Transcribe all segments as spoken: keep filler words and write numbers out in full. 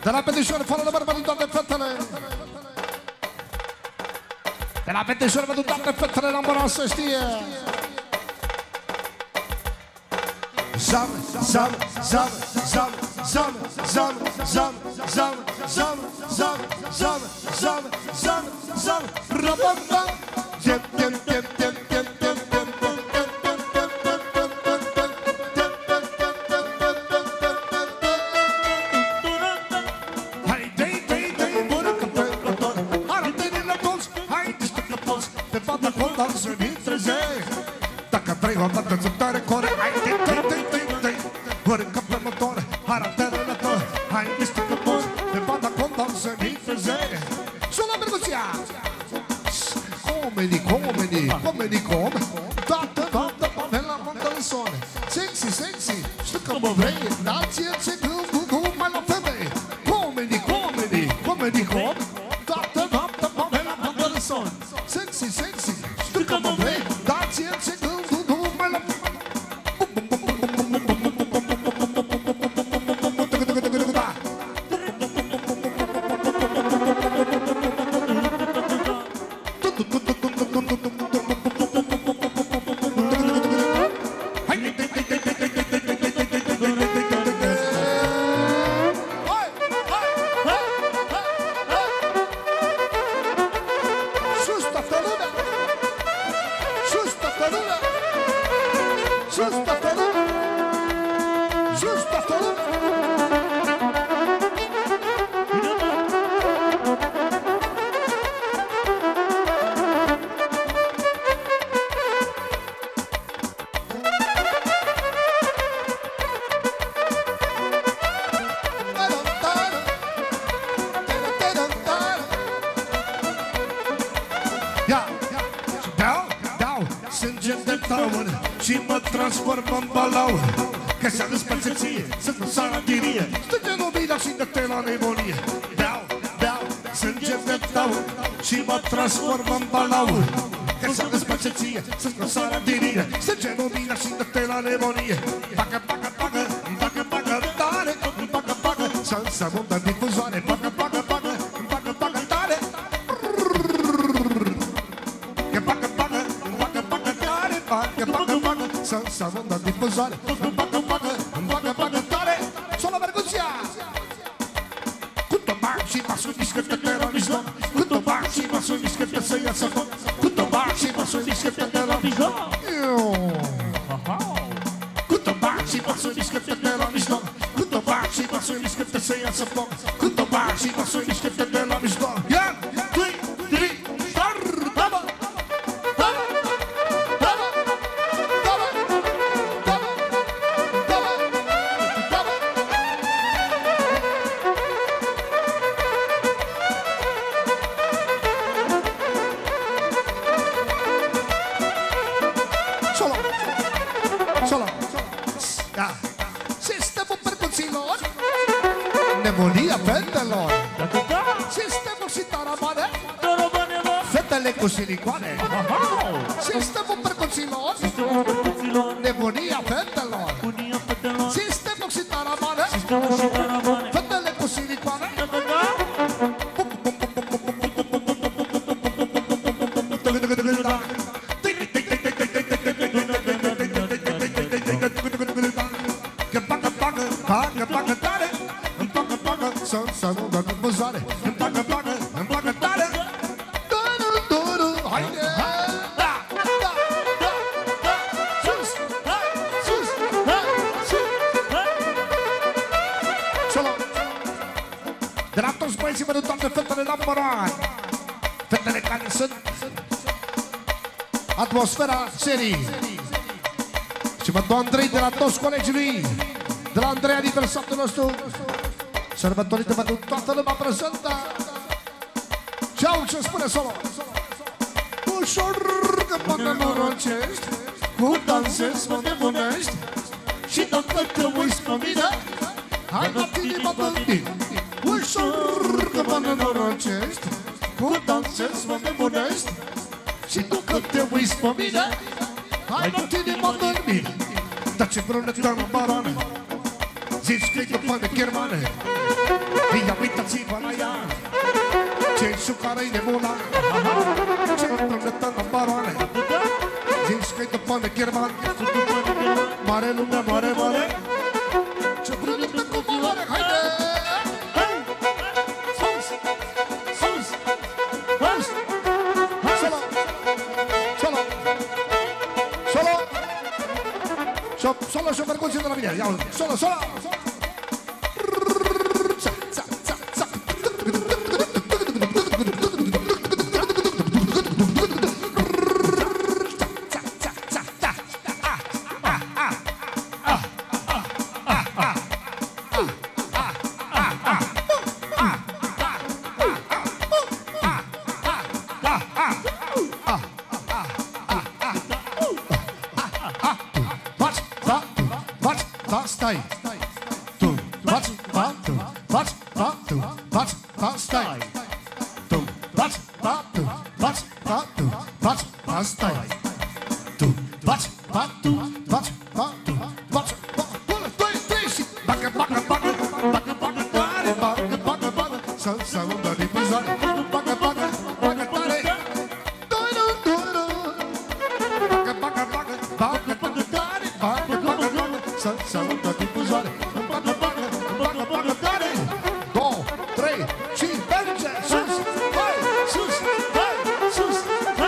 De la petișoare, fără de bărbat, din toate fetele. De la petișoare, din toate fetele, la măra să știe. Zam, zam, zam, zam, zam, zam, zam, zam, zam, zam, zam, zam, zam, zam, rabam, bam. Tem, tem, tem, tem, tem, tem, tem, tem, tem, tem, tem, tem, tem, tem, hai, dei, dei, dei, bună căpător. Arată-ne la toți, hai, distă că poți. Te fata conta să ne trezești. Dacă trei o dată ți-o tare core, hai, dei, dei, dei, dei, dei. Bună căpător, arată-ne la toți, hai, distă că poți. Te fata conta să ne trezești. Sulla percuția. Comedy, comedy, comedy, comedy. Toată, toată, pavela, mântălăsoare. Sexy, sexy, știu că mă vrei. Dați-e ce gândul, mai la femei. Comedy, comedy, comedy, comedy. Toată, toată, pavela, mântălăsoare. Sexy, sexy, știu că mă vrei. Dați-e ce gândul, mai la femei. Și mă transform în balaur. Că s-a despărțit ție, sunt în saradirie. Stânge lumina și dă-te la nebunie. Beau, beau, sânge de taur. Și mă transform în balaur. Că s-a despărțit ție, sunt în saradirie. Stânge lumina și dă-te la nebunie. Bagă, bagă, bagă, bagă, bagă, tare. Bagă, bagă, să-nsă mundă difuzoare. Bagă, bagă, bagă, bagă, bagă, tare. Că bagă, bagă, bagă, bagă, tare. Bagă, bagă, bagă, să-nsă mundă difuzoare. Bagă, bagă, bagă, bagă, tare. Sulla percuția. Câtă bani și mă suniți că te teroriști. Câtă bani și mă suniți că te să iasă foc. Câtă bani și mă suniți că te teroriști. Câtă bani și mă suniți că te teroriști. Câtă bani și mă suniți că te să iasă foc. Câtă bani și mă suniți că te teroriști. Ia, doi, trei, star, daba. Nebunia fetelor. Sistemul și tarabane. Fetele cu silicoane. Sistemul percuților. Nebunia fetelor. Sistemul și tarabane. Fetele cu silicoane. Să nu dă cu buzare. Îmi placă, placă, îmi placă tare. Duru, duru, haide. Da, da, da, da. Sus, hai, sus, hai, sus, hai. Solo. De la toți băieții, pentru toate fetele la Moran. Fetele care sunt atmosfera serii. Și pentru Andrei, de la toți colegii lui. De la Andrei, aniversatul nostru. Sărbătorită pentru toată lumea prezentă. Ce-au ce spune solo? Ușor că mă nenorocești, cu dansezi mă nebunești. Și dacă te uiți pe mine, hai la tine mă gândi. Ușor că mă nenorocești, cu dansezi mă nebunești. Și dacă te uiți pe mine, hai la tine mă gândi. Dar ce brunetă în barană, Zici că-i după de germană, ia uitați-vă la ea, ce șucară-i nebuna, ce trăgătă la baroane. Zici că-i după de germană, mare lume, mare, mare, ce trăgătă cu valoare, haide! Sus, sus, sus, solo, solo, solo, solo, solo, și-o percuție de la mine, ia solo, solo! Stai, tu, bați, ba, tu, bați, ba, tu, bați, ba, stai, tu, bați, ba, tu, bați, ba, tu, bați, ba, stai, tu, bați, ba, tu, bați, ba, tu, bați, ba, unu, doi, trei și bagă, bagă, bagă, bagă, bagă, tare, bagă, bagă, bagă, să, să undă din pizare, bagă, bagă, bagă, tare, doi, nu, doi, nu, bagă, bagă, bagă, bagă, bagă, tare, bagă, bagă, bagă, să, să undă din pizare, bagă, bagă, bagă, bagă, tare, două, trei și merge, sus, hai, sus, hai, sus, hai.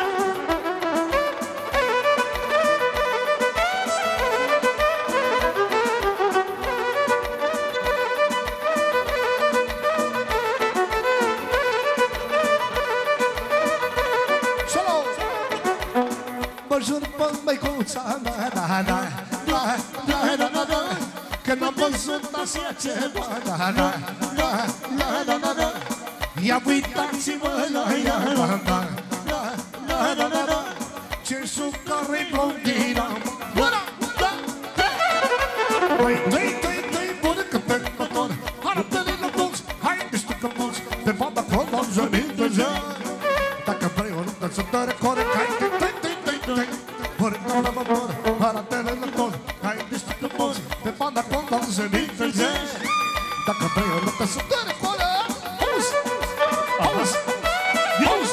Solo! Mă jur pe măicuța mea, da, da, da, da, da, da, da, că n-am văzut așa ceva, da, da, da, da, da, da, da. Ia uitați-vă la ea, da, da, da, da, da, da, da, ce sucare blondina, una, da, da. Băi, doi, doi, doi, bună că pe motor, arată-le la box, hai că știu că mulți, pe fata acolo am zămit de zi. Dacă vrei o luptă să te recorec, hai, doi, doi, doi, doi, doi, bună că la motor, arată-le la box, hai că știu că mulți, pe fata acolo am zămit de zi. Dacă vrei o luptă să te recorec, auzi, auzi, auzi.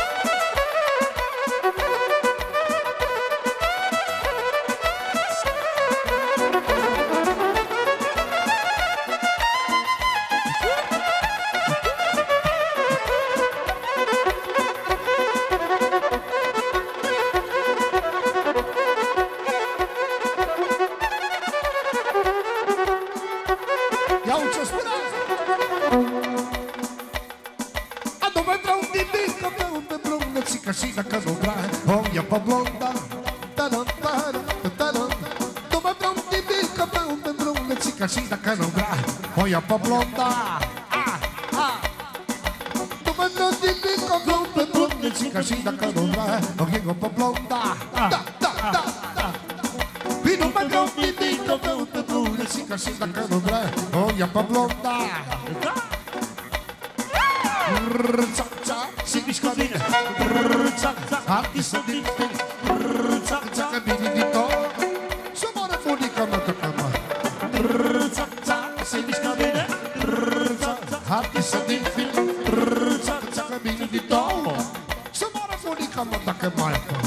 Ia uite ce spune! Adu-mă într-un didică pe un pe blondă, țică și dacă nu vrea, o ia pe blonda, ta-da, ta-da, ta-da. Du-mă într-un didică pe un pe blondă, țică și dacă nu vrea, o ia pe blonda, ah, ah. Du-mă într-un didică pe un pe blondă, țică și dacă nu vrea, o ia pe blonda, da, da, da, da. Vino mă într-un didică pe un pe blondă, țică și dacă nu vrea, o ia pe blonda. Rrrța-ța, se mișcă bine, rrrța-ța, artistă din fel, rrrța-ța, că bine din tot, să moară bunica mea că mă. Rrrța-ța, se mișcă bine, rrrța-ța, artistă din fel, rrrța-ța, că bine din tot, să moară bunica mea dacă mai fă.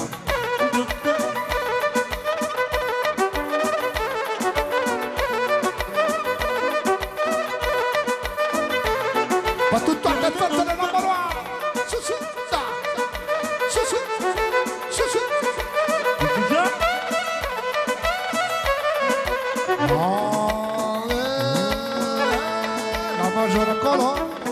Bătu toate fetele la măroa! Sus, sus, da! Sus, sus, sus, sus! La major acolo!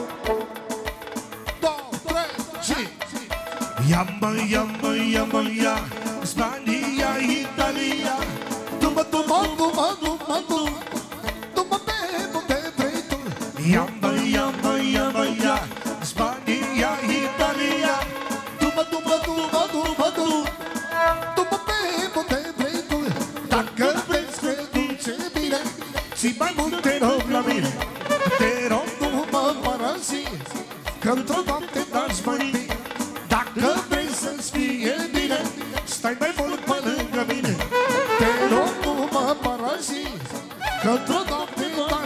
Două, trei, și... Ia-mă, ia-mă, ia-mă, ia! Spania, Italia! Du-mă, du-mă, du-mă, du-mă, du-mă! Du-mă pe unde vrei tu! Ia-mă, ia-mă, ia-mă, ia! Spania, Italia! Du-mă, du-mă, du-mă, du-mă, du-mă! Du-mă pe unde vrei tu! Dacă vezi că duce bine și mai mult te rog la mine, te rog nu mă părăsi, că într-o noapte n-aș mai fi. Dacă vrei să-ți fie bine, stai mai mult pe lângă mine, te rog nu mă părăsi, că într-o noapte n-aș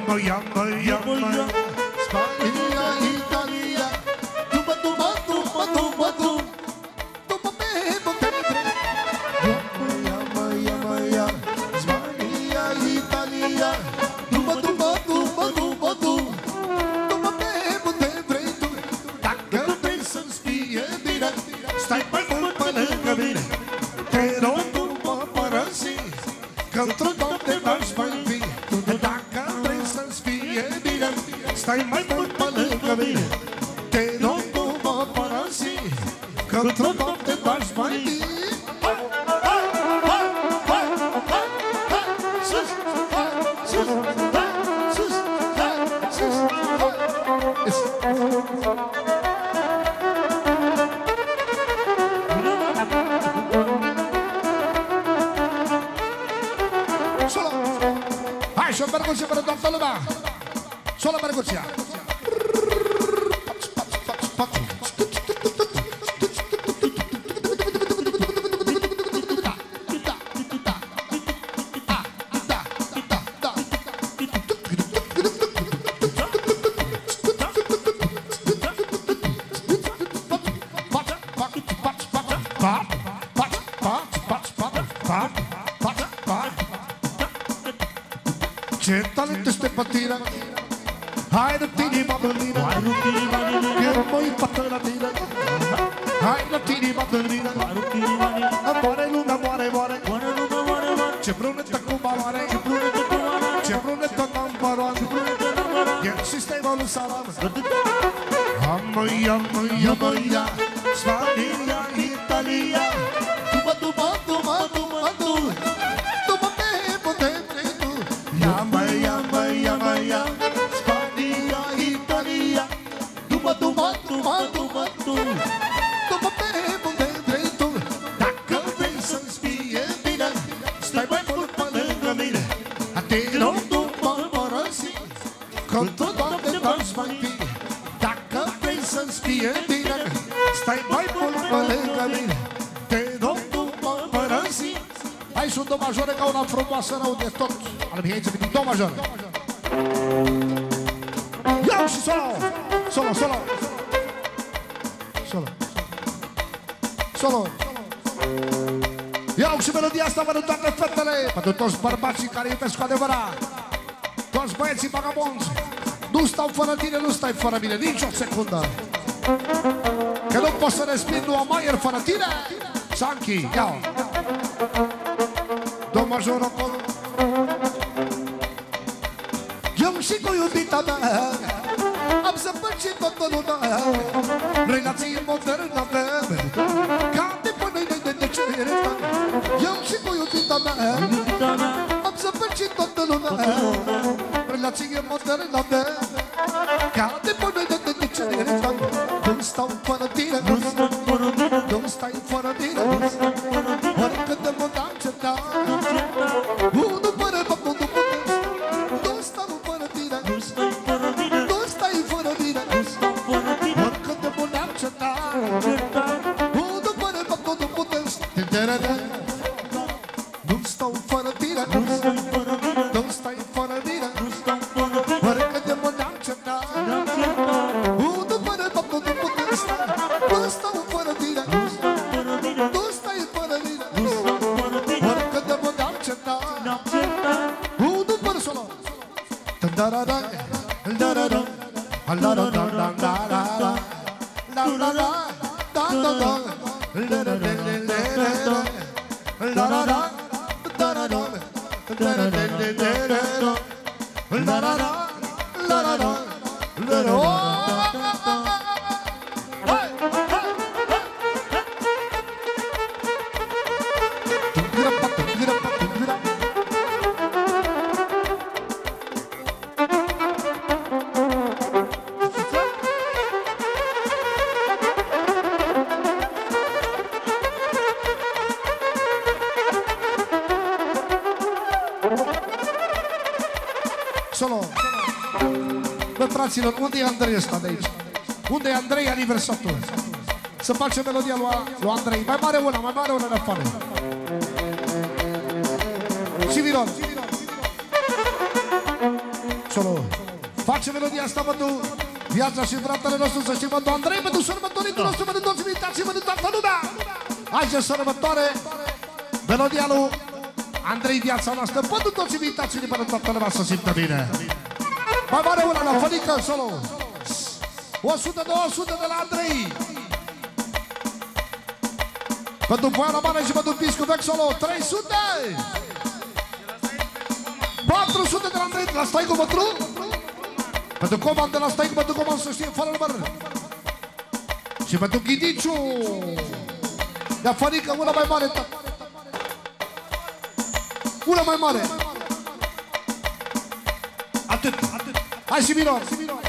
Iamă, iamă, iamă, Spania, Italia, Duma, duma, duma, duma, duma, Duma, bebo, tebre. Iamă, iamă, iamă, Spania, Italia, Duma, duma, duma, duma, duma, Duma, bebo, tebre. Dacă vrei să-ți fie bine, stai mai mult pe lângă mine. Te rog, nu mă părăsi, că într-o noapte n-aș mai fi. Dacă vrei să-ți fie bine, stai mai mult pe lângă mine. Te rog, nu mă părăsi, că într-o noapte n-aș mai fi. Hai, hai, hai, hai, hai, sus, hai, sus, hai, sus, hai, sus, hai. Hai, și o percuție pentru toată lumea. Solo percuția. Ce talent este pe tine. Hai rupt inima în mine, eu mă impată la tine. Hai rupt inima în mine, moare lumea, moare, moare. Ce brunetă cu valoare, ce brunetă number-one. E sistemul lui Salam. Amă, amă, amă, ia, Spania, Italia, Duma, duma, duma, duma, duma, Duma, bebo, tebre, tu. Amă, amă, amă, ia, Spania, Italia, Duma, duma, duma, duma, duma, Duma, bebo, tebre, tu. Dacă vrei să-ți fie bine, stai mai mult pe lângă mine. Te rog, nu mă părăsi, că într-o noapte n-aș mai fi. Dacă vrei să-ți fie bine, stai mai mult pe lângă mine. Te rog, nu mă părăsi. Hai, sunt două majore ca una frumoasă rău de tot. Al vieții din două majore. Iau și solo! Solo, solo! Solo! Solo! Iau și melodia asta pentru toate fetele, pentru toți bărbații care iubesc cu adevărat. Toți băieții vagabonzi. Nu stau fără tine, nu stai fără mine, nici o secundă. Că nu poți să respiri, nu am aer fără tine. Sanchi, iau. Do major acolo. Eu și cu iubita mea am zăpăcit toată lumea. Relații moderne avem, ca de până de de cerere. Eu și cu iubita mea am zăpăcit toată lumea. Relații moderne avem, ca de până de de cerere. Nu stau fără tine, nu stai fără tine. Oricât de mult am cercat, unul fără faptul nu puteți. Nu stau fără tine, nu stai fără tine. Oricât de mult am cercat, unul fără faptul nu puteți. Nu stau fără tine, nu stai fără tine. Oricât de mult am cercat, unul fără faptul nu puteți. Nu stau fără tine, nu stai fără tine. Oricât de mult am cercat, unul fără solo. Da-da-da, da-da-da, da-da-da, da-da-da, da-da-da, da-da-da, Solo. Bă, fraților, unde e Andrei ăsta de aici? Unde e Andrei aniversatul? Să facem melodia lui, lui Andrei. Mai mare una, mai mare una de afară. Și Viron. solo. Face melodia asta pentru viața și fratele nostru, să știm, pentru Andrei, pentru sărbătoritul nostru, pentru toți invitații, pentru toată lumea. Azi de sărbătoare, melodia lui Andrei, viața noastră, pentru toți invitații, pentru toată lumea să simtă bine. Mai mare una la fănică, solo. o sută două sute de la Andrei. Pentru Poiana Mare și pentru Piscu Vechi, solo, trei sute. patru sute de la Andrei, la Staicu Mătru. Pentru Coman de la Staicu, pentru Coman să știe, fără număr. Și pentru Ghidiciu. Ia fănică, una mai mare. Una mai mare. Atât, atât. Hai și minor.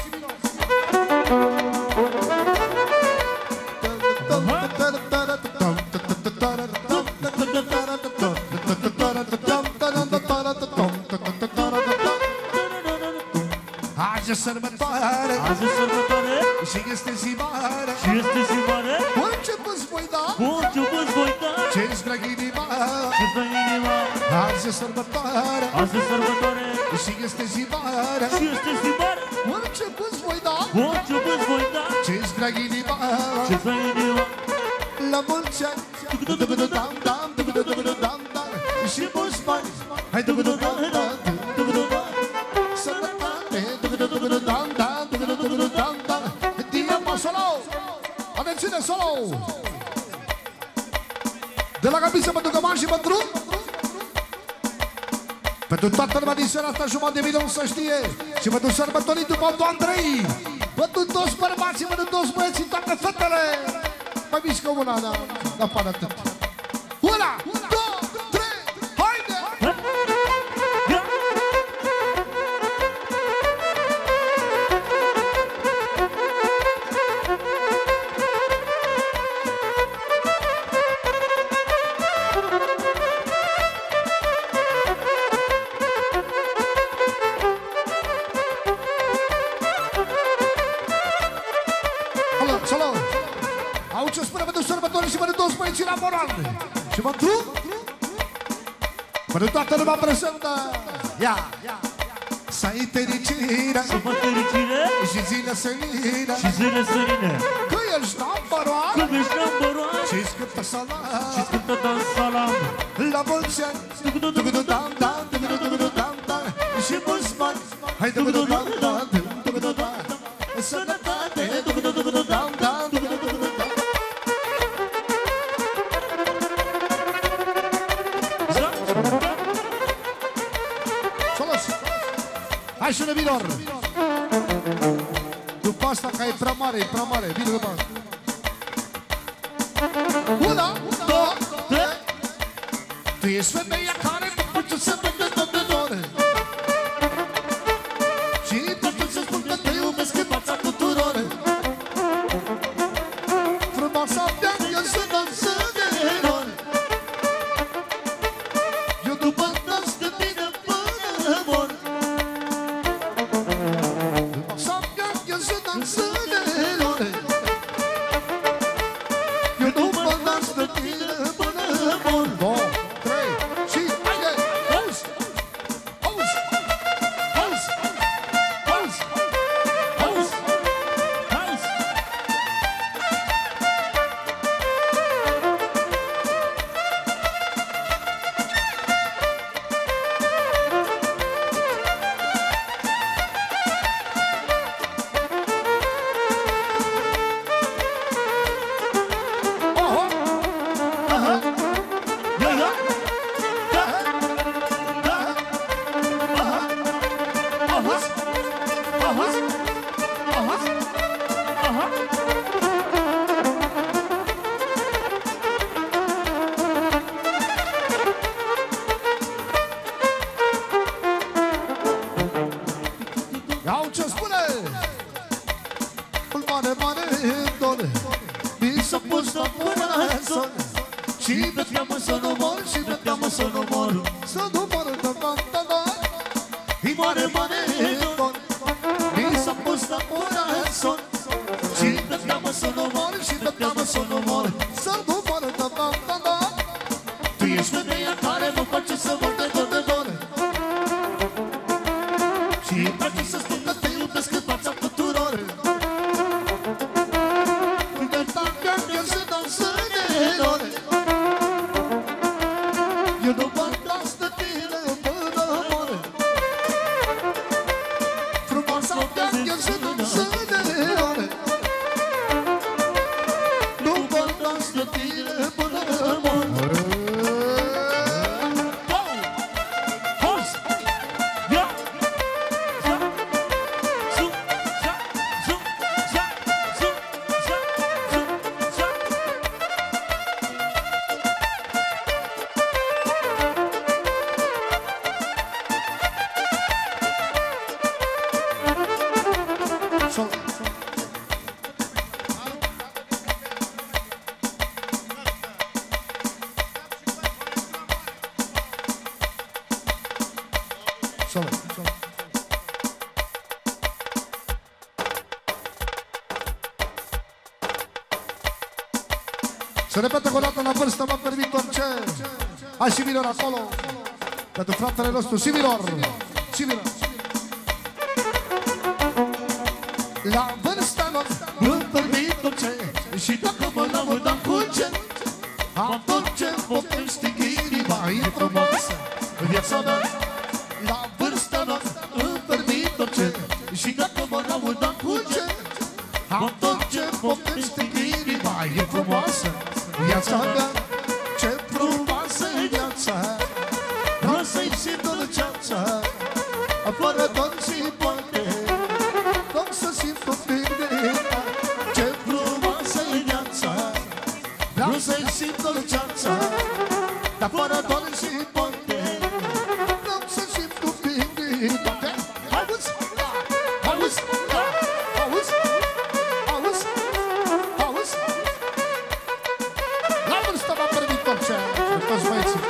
Azi e sărbătoare, azi e sărbătoare și este zi mare, și este zi mare. Cu început-ți voi da, cu început-ți voi da, ce-ți drag inima, ce-ți drag inima. Azi e sărbătoare, azi e sărbătoare și este zi mare, și este zi mare. Cu început-ți voi da, cu început-ți voi da, ce-ți drag inima, ce-ți drag inima. La mulți ani, dam dam, dam dam, și mulți bani. Hai dam dam dam, sărbătoare, dam dam, dam dam. Diamă solo, atențiune solo. De la Gabiță pentru Căman și pentru pentru toată lumea din seara asta, jumătate de milion să știe. Și pentru sărbătoritul pentru Andrei, pentru toți bărbații, pentru toți băieții, toate fetele. Mai mișcă una, da, da, pare atât. Una, două, trei, haide! Salut, salut! Au ce spune pentru sărbători și pentru toți băieții la moral. Și pentru? Pentru toată lumea prezentă. Ia! Să ai fericire, să fă fericire și zile senină, și zile senină. Că ești number one, că ești number one, și-ți cântă salam, și-ți cântă dans salam. La mulți ani, dugu-du-dam, dam, dugu-du-dam, dam, și mulți bani. Hai dugu-du-dam, dam, dugu-du-dam, sănătate, dugu-du-dam, dam, dugu-du-dam. Hai și minor. După asta, că e prea mare, e prea mare. Bine după asta. Una, două, trei. Tu ești femeia care după ce se vede tot de dore. Și totul se spun că te iubesc în fața tuturor. Frumoasa mea, eu să dansă de nori. Eu după dans de tine până mor. Și plăteam să nu mor, și plăteam să nu mor, să nu mor, da, da, da, da. E mare, mare dor, mi s-a pus la corazon. Și plăteam să nu mor, și plăteam să nu mor, să nu mor, da, da, da, da. Tu ești femeia care mă face să mor de dor, de dor. Și îmi place Eu nu mă las de tine până mor. Frumoasa te-a să nu se ne ore. Nu mă las de tine până mor. Se repetă o dată la vârstă, mă permit orice. Hai și Milor acolo. Pentru fratele nostru, și Milor. Și Milor. La vârstă mă permit orice. Și dacă mă laud am cu ce, am tot ce poftești inima e frumoasă viața mea. La vârstă mă permit orice. Și dacă mă laud am cu ce, am tot ce poftești inima e frumoasă viața mea. Ce frumoasă e viața, vreau să-i simt dulceața, fără tot și poate, tot să simt o firmita. Ce frumoasă e viața, vreau să-i simt dulceața, dar fără tot și poate, vreau să simt o firmita. Auzi, auzi, auzi, auzi, auzi. La vârstă m-a permit orice, pentru toți băieții.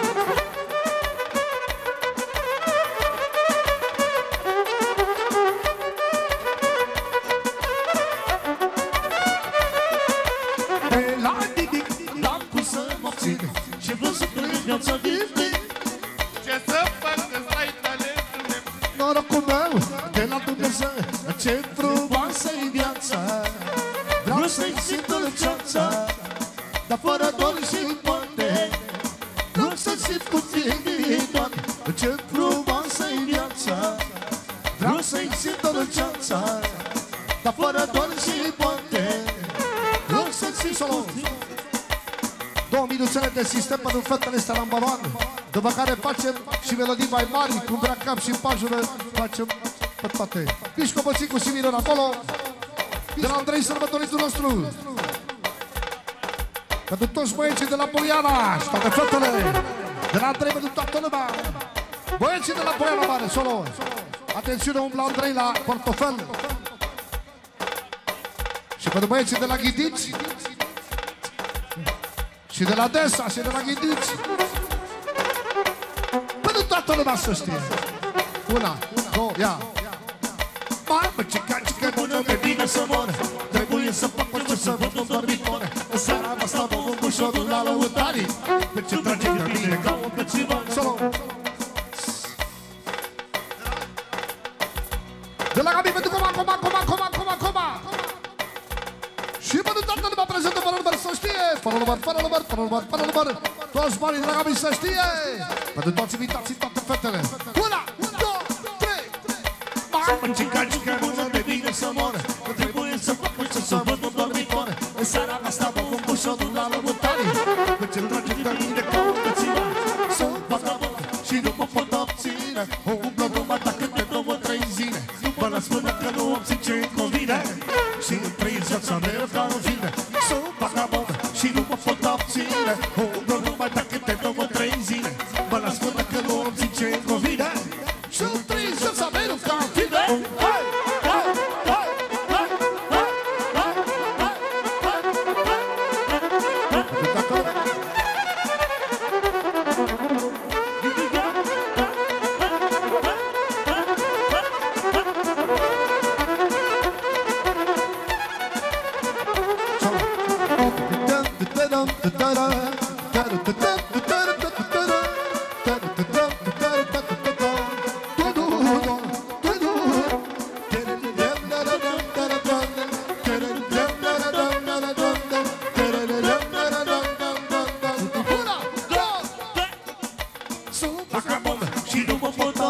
De la nimic n-am cum să mă țin și vreau să trăiesc viața din plin. Ce să fac că-ți dai talentul meu? Norocul meu de la Dumnezeu, ce frumoasă e viața, vreau să-i simt dulceața, dar fără dor și poate, vreau să simt cu tine doar. Ce frumoasă e viața, vreau să-i simt dulceața, dar fără dor și poate, vreau să simt solo. Două minuțele de sistem pentru fetele astea la baroan, după care facem și melodii mai mari, cu vrea cap și pajură, facem pe toate. Pișco Bățicu și Milor acolo, de la Andrei sărbătoritul nostru. Pentru toți băieții de la Boiana și toate fetele, de la Andrei pentru toată lumea. Băieții de la Boiana Mare, solo. Atențiune, umblă Andrei la portofel. Și pentru băieții de la Ghidiți, și de la Desa, și de la Ghidiți. Pentru toată lumea să știe. Una, două, ia. Mamă, cica, cica, bună, de bine să mor. Trebuie să fac orice să văd un dormitor. În seara mă stau un bușorul la lăutarii. De ce trage de mine ca un plăcivar. Solo. De la Gabi pentru coma, coma, coma, coma, coma, coma. Și pentru toată lumea prezentă, fără număr să știe. Fără număr, fără număr, fără număr, fără număr. Toți banii de la Gabi să știe. Pentru toți invitații, toate fetele. Una, două, trei. Mamă, cica, cica, bună, de bine să mor. Nu trebuie să fac orice să văd un dormitor. În seara mea stau un bușorul la lăutarii. De ce trage de mine ca un plăcivar. Sunt vagabond și nu mă pot obține. O umblă numai dacă de două, trei zile. Mă las până că nu obțin ce-mi convine. Și îmi trăiesc viața mea ca în fine. Sunt vagabond și nu mă pot obține. O umblă numai dacă de două, trei zile. Mă las până că nu obțin ce-mi convine. Și îmi trăiesc viața mea ca în fine. Hai, hai, hai, hai, hai, hai, hai, hai.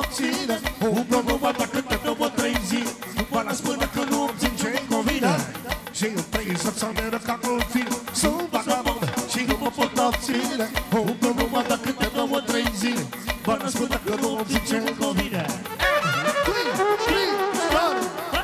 obține. Umblă numai dacă te dă o trei zile, nu mă las până că nu obțin ce-i convine. Și eu trei să-ți ameră ca cu fine. Sunt vagabond și nu mă pot obține. Umblă numai dacă te dă o trei zile, mă las până că nu obțin ce-i convine. Trei, trei, stare.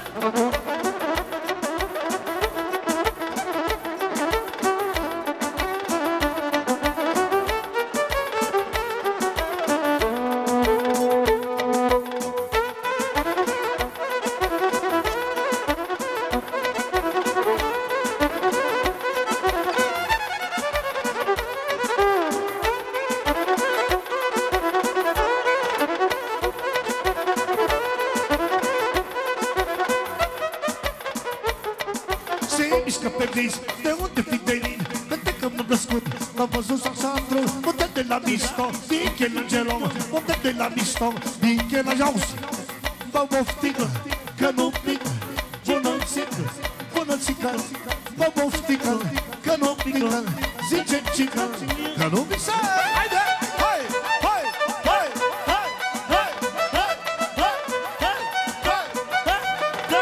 De unde fi venit? Pentru că m-am născut, l-am văzut Sasandru. Unde de la mișto, Michelangelo. Unde de la mișto, Michelangelo. Mă moftică, că nu pică. Bună-țică, bună-țică. Mă moftică, că nu pică. Zice cică, că nu pică. Haide, hai, hai, hai, hai, hai, hai, hai, hai, hai, hai.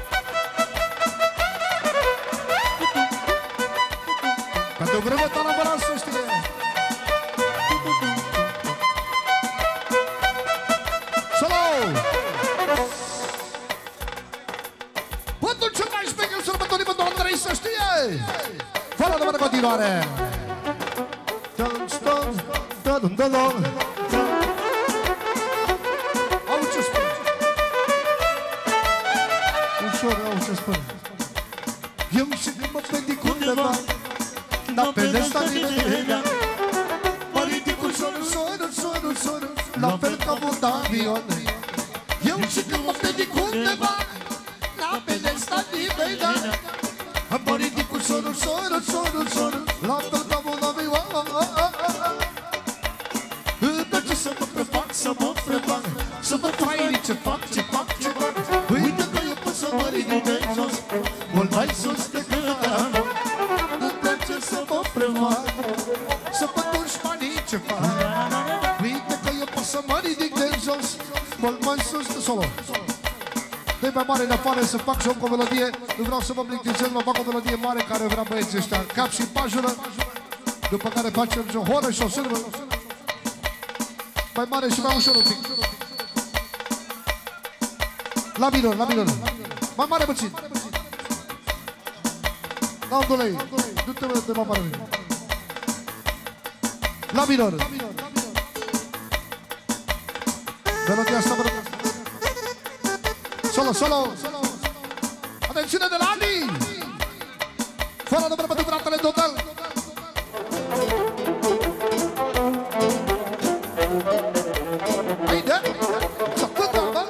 Când o vreme ta la bărat să știe. Solo! Pântul cel mai șmecher sărbătorii pentru Andrei să știe. Fără de mână continuare. Au ce spune. Ușor, au ce spune. Eu și când mă predic undeva, n-am pe ăsta nimeni. Mă ridic ușor, ușor, ușor, ușor, la fel ca un avion. Eu și când mă predic undeva, n-am pe ăsta nimeni. Mă ridic ușor, ușor, ușor, ușor, la fel ca un avion. Îmi place să mă prefac, să mă prefac, să văd fainii ce fac, ce fac, ce fac. Uite că eu pot să mă ridic de jos, mult mai sus decât am. Să mă prefac, să văd dușmanii ce fac. Uite că eu pot să mă ridic de jos, mult mai sus de solo. Dă-i mai mare în afară să fac și o melodie. Nu vreau să mă plictisez, mă fac o melodie mare care vrea băieții ăștia. Cap și pajură, după care facem și o horă și o sârmă. Mai mare și mai ușor un pic. La minor, la minor. Mai mare puțin. La un dolei. Du-te mă de mai mare. La minor. Melodia asta, mă. Solo, solo. Atențiune de la Adi. Fără de pentru fratele total. Haide. Să cântă, mă.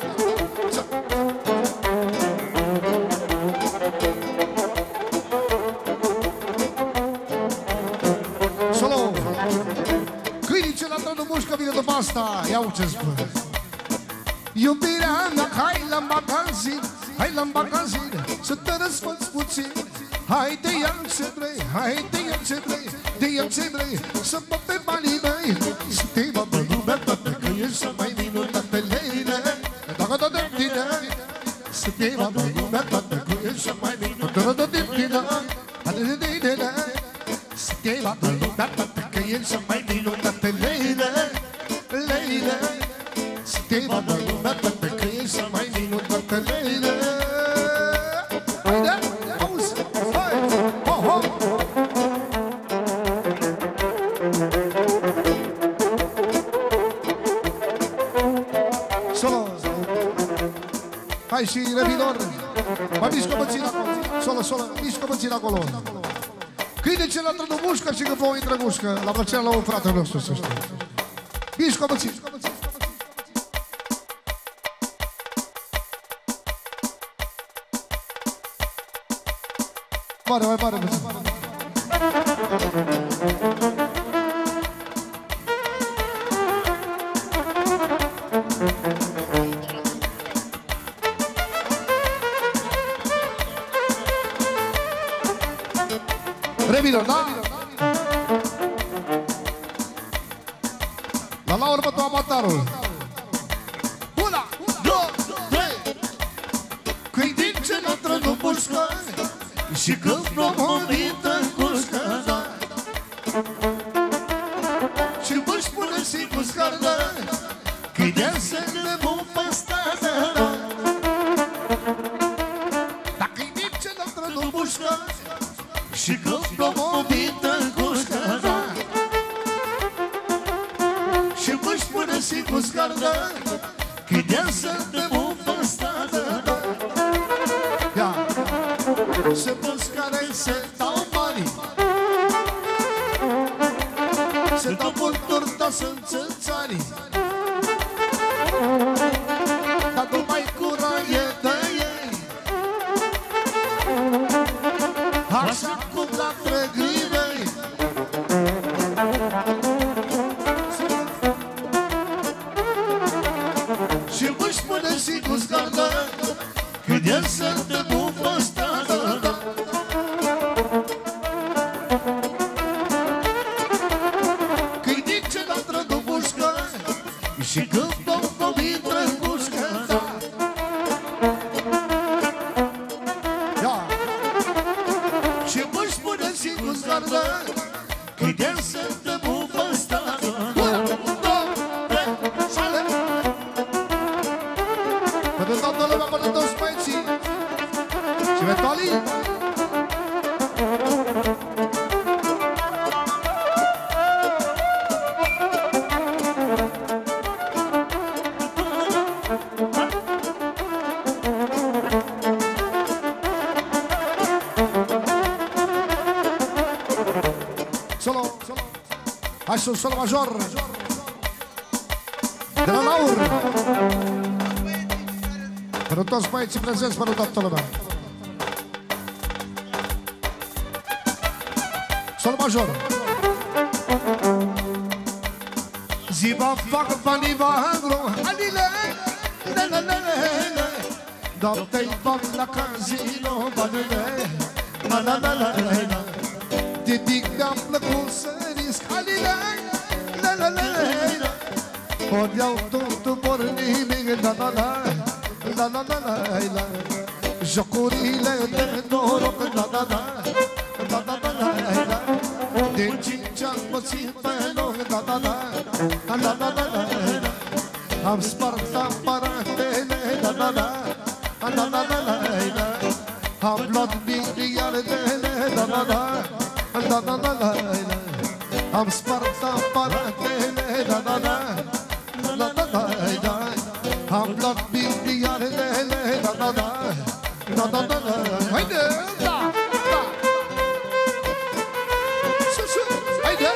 Solo. Câinii ce la nu mușcă vine după asta. Iau ce spune. Iubirea mea, hai la magazin, hai la magazin, să te răsfăți puțin. Hai de ia ce vrei, hai de ia ce vrei, de ia ce vrei, să mă pe banii mei. Să te mă pe lumea toată, că ești să mai minunată leile. Dacă tot de tine, să te mă pe lumea toată, că ești să mai minunată de tine. Să te mă pe lumea toată, că ești să mai minunată leile, leile. Să te mă pe lumea toată, că ești să mai minunată leile. Haide, auzi, hai, ho, ho. Solo. Hai și revidor. Mai mișcă puțin acolo. Solo, solo, mișcă puțin acolo. Câine ce la nu mușcă și că vă intră mușcă. La plăcerea la un frate nostru, să știu. Mișcă puțin. Mare, mai mare puțin. Revinor, da? La la următul amatarul. Una, două, trei. Că-i din ce latră nu pușcă și când promovită cușcă, da. Și mă-și pune și cu scardă că-i de-asă de bupă stată, da. Dacă-i din ce latră nu pușcă și când promovită cușcă, da. Și mă-și pune și cu scardă că-i de-asă de bupă stată, da. Ia! Se buscare, se dau banii, se dau pulturi, dar sunt țânțarii, dar numai cura e de ei. Așa cum latră grivei, și mă-și pune și cu scardă când el se de bufă stată, da. Că-i din ce latră nu pușcă și când o intră în pușcă, da. Ia! Și mă-și pune și cu scardă când el se de bufă stată, da. Pentru toată lumea, pentru toți băieții și eventualii. Solo, hai sul solo major de la Laur. Pentru toți băieții prezenți, pentru toată lumea. Sol major. Ziva fac banii vangro, alile, lele, lele, dopte-i fac la casino, balele, la la la la la. Dedic mi-am plăcut să risc, alile, lele, lele, ori iau totul, ori nimic, la la la. La la la la la, jocurile de noroc, la la la, la la la la la. De cinci ani mă țin pe loc, la la la, la la la la la. Am spart aparatele, la la la, la la la la la. Am luat miliardele, la la la, la la la la la. Am spart aparatele, la la la, la la la la. Am luat miliardele, da, da, da, da, da, da, da. Haide, da, da. Sus, sus, haide.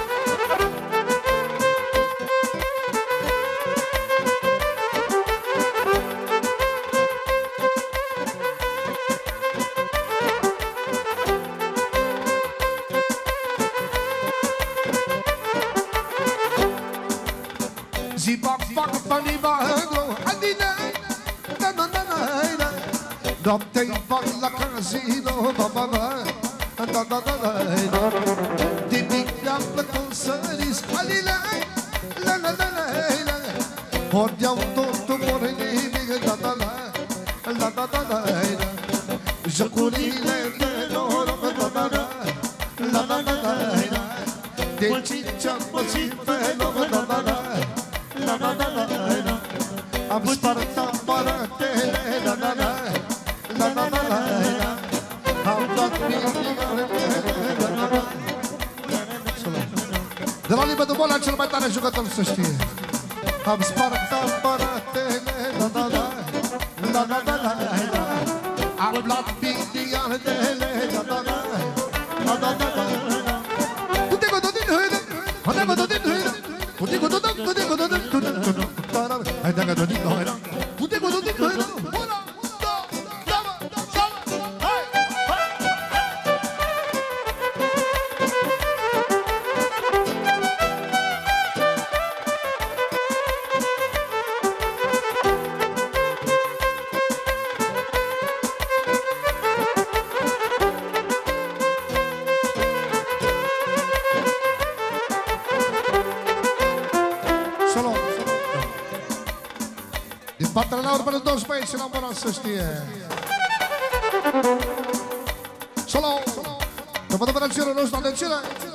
Ziba, fac, banii, vangro, adine, da, da, da, da, da. Dopte-i fac la casino, ba, ba, ba, da, da, da, da, da. De mic mi-am plăcut să risc, alile, la, la, la, la, la. Ori iau totul, ori nimic, da, da, da, la, da, da, da, da. Jocurile de noroc, da, da, da, la, la, la, la, la. De cinci ani mă țin pe loc, da, da, da. La la la la la, am spart aparatele, la la la, la la la la la. Am luat miliardele, la la la. De la Libe Dubola, cel mai tare jucător, să știe. Am spart aparatele, la la la, la la la la la. Am luat miliardele, la la la, la la la la. Du-te cu tot din hâine, du-te cu tot din hâine. Pute cu tot, pute cu tot, pute cu tot. Hai dacă tot din hâine. Pute cu tot din hâine. Una, două, șapă, șapă, hai, hai. Patrănauri pentru toți băieții la Moran să știe. Solo! După dupăraționul nostru, atențiune!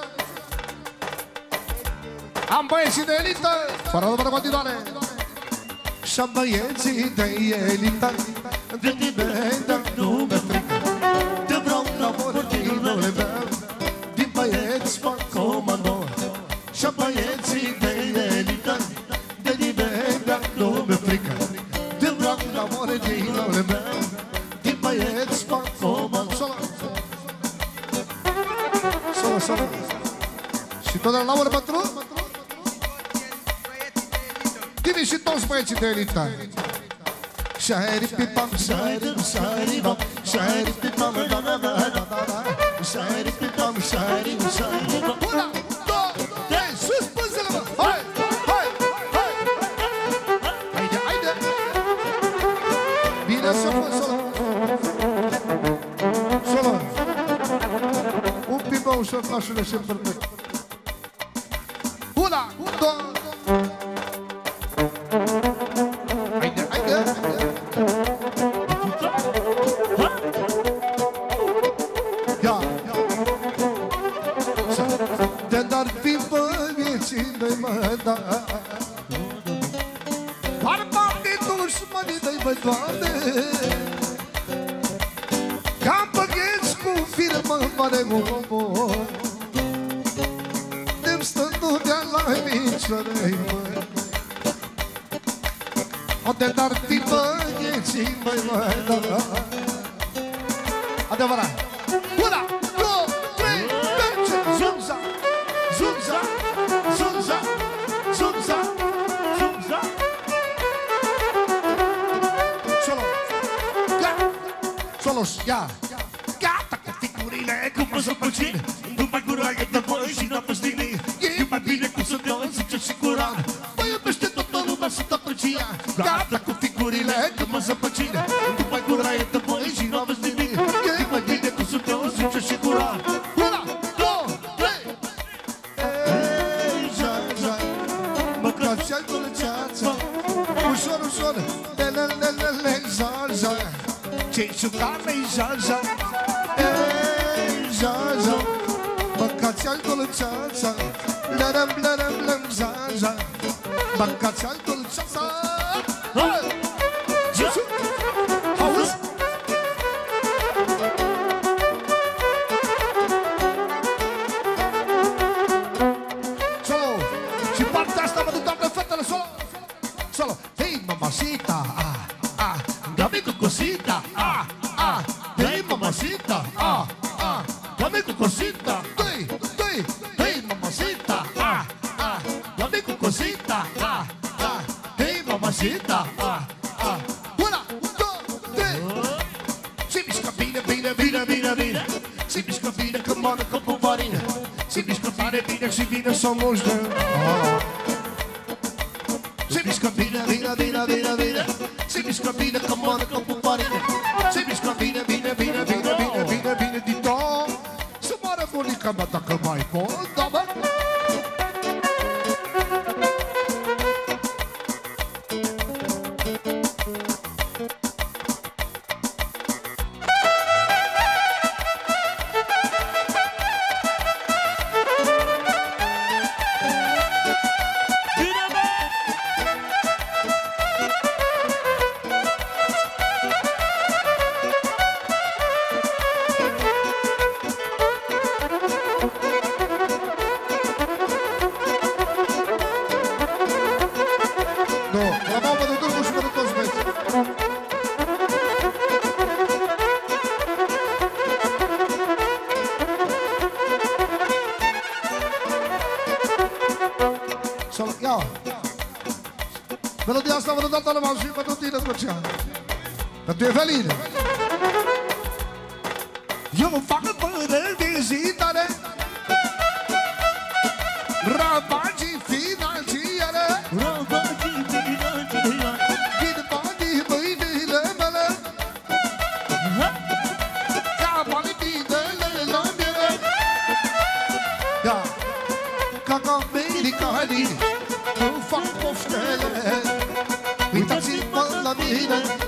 Am băieții de elită, fără după continuare. Și-am băieții de elită, de nimeni nu mă frică. De vreau la morținule meu, din băieți fac comandor. Și-am băieții de elită, de nimeni nu mă frică. De vreau la morținule meu, din băieți fac comandor. Solo, solo. Și tot de la urmă pentru? Tine și toți băieții de elită. Șari-pi-pam, șari-pam, șari-pi-pam, da-da-da-da-da. Șari-pi-pam, șari-pam. Una, două, trei, sus pânzele, mă! Hai, hai, hai! Haide, haide! Bine să fă, solo! Solo! Un pic mai ușor, nașule, și perfect. Una, două! Haide, haide! Ia! De-ar fi băieții de mă da. Armamentul și mării de-i bă, Doamne. Cam băgheți cu firmă mare omor. De-mi stându de-a la picioare, mă. Unde n-ar fi băieții, măi, măi, da. Adevărat. Una, două, trei, merge! Zumza, zumza, zumza, zumza, zumza. Solo, gata, solo, ia. Gata cu figurile, cum să puțin. Nu mai curaie de voi și n-a fost nimic. E mai bine cum să te zice și curat. Mă iubește toată lumea să te aprecia. Gata cu figurile, că mă zăpăcine. Nu mai curaie de voi și n-a fost nimic. E mai bine cum să te zice și curat. Una, două, trei. Ei, ja-ja, măcați-ai dulceața. Ușor, ușor, le-le-le-le-le, ja-ja. Ce-i șucare-i, ja-ja. Ei, ja-ja, măcați-ai dulceața. Le-le-le-le-le, ja-ja. Măcați-ai dulceața. Auzi? Solo! Și partea asta mă duc, doamne, fetele, solo! Solo! Hei, mamacita, ah, ah, dame cu cosita, ah, ah, hei, mamacita, ah, ah, dame cu cosita, doi, doi, hei, mamacita, ah, ah, dame cu cosita, ah, ah, hei, mamacita, ah, ah, una, două, trei! Se mișcă bine, bine, bine, bine, bine. Se mișcă bine, că mănâncă puparină. Se mișcă tare bine și bine să muște. Se mișcă bine, bine, bine, bine, bine. Se mișcă bine, că mănâncă puparină. Se mișcă bine, bine, bine, bine, bine, bine, bine, din tot. Să moară bunica mea dacă mai pot, da, bă? Melodia asta vă dată lumea și pentru tine, Drăcea. Pentru Eveline. Eu fac fără vizitare ravagii financiare. Ravagii financiare. Din banii mâinile mele, ca banii binele la mine. Da, ca ca americanii nu fac poftele. Uitați-vă la să